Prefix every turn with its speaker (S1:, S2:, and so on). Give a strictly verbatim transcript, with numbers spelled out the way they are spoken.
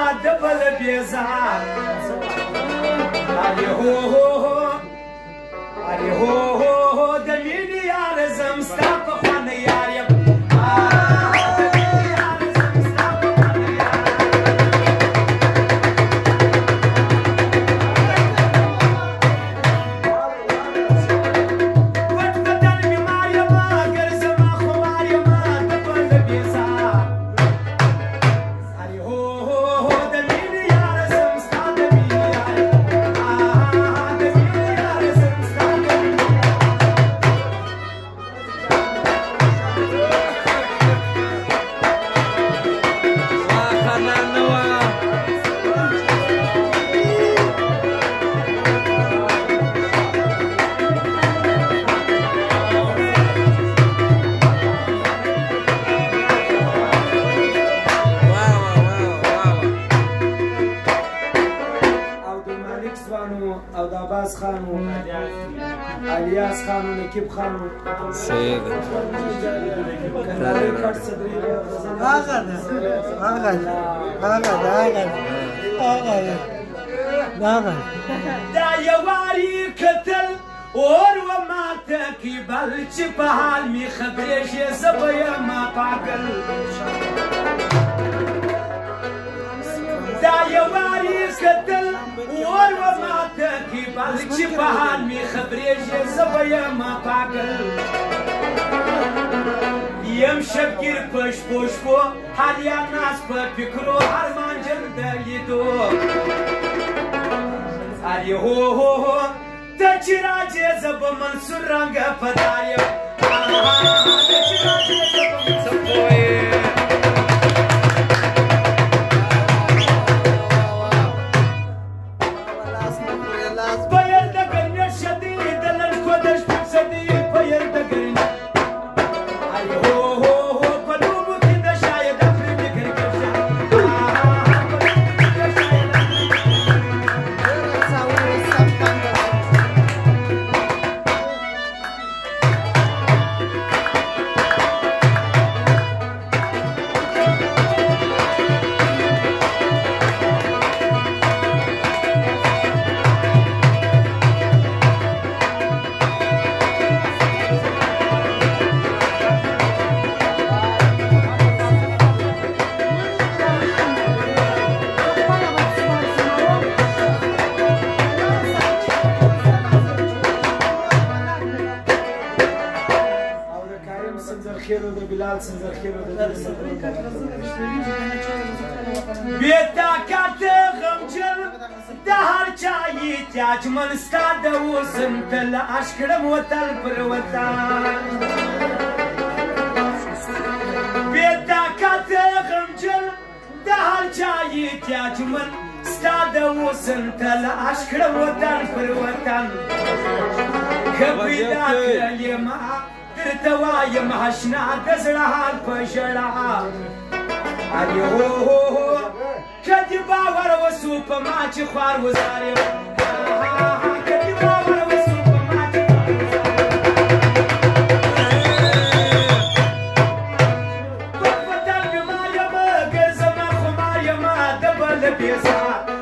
S1: دبل بيزا علي هو هو علي هو هو دميني يا رزم ستاق خوانا يا ريب او د عباس خان و الیاس خان و نقیب خان و
S2: سید
S3: آقا ده آقا ده آقا ده آقا ده آقا
S1: دا یواری کتل اور و ما تکیبل چی په حال می خبریشی زبیا ما پاگل دا یواری کتل اور و ما تکیبل چی په حال می خبریشی زبیا ما پاگل یم شبگیر پش پش پو حالیا ناس په فکرو هر مانجر دلیدو اری هو هو هو تچی راجی زب منصور رنگ پداریم تچی راجی زب منصور پیر دگرنی شدی دلن کودش پکسدی پیر دگرنی اری هو هو هو پلوبو کی دشای دفری بکر کشا بلال سنزر خير بيتا كات غمجل دهر چاي تاج من استاد وسم تل اشكرم وتل پروتان بيتا كات غمجل دهر چاي تاج من استاد وسم تل اشكرم وتل پروتان كبيدا كلمه تواي محشنا تزرع الفجرة علي هو هو هو كدي باور وسوب ما تخوار وزاري كدي باور وسوب ما تخوار وفتن بما يما قرز ما خما يما دبل بيسا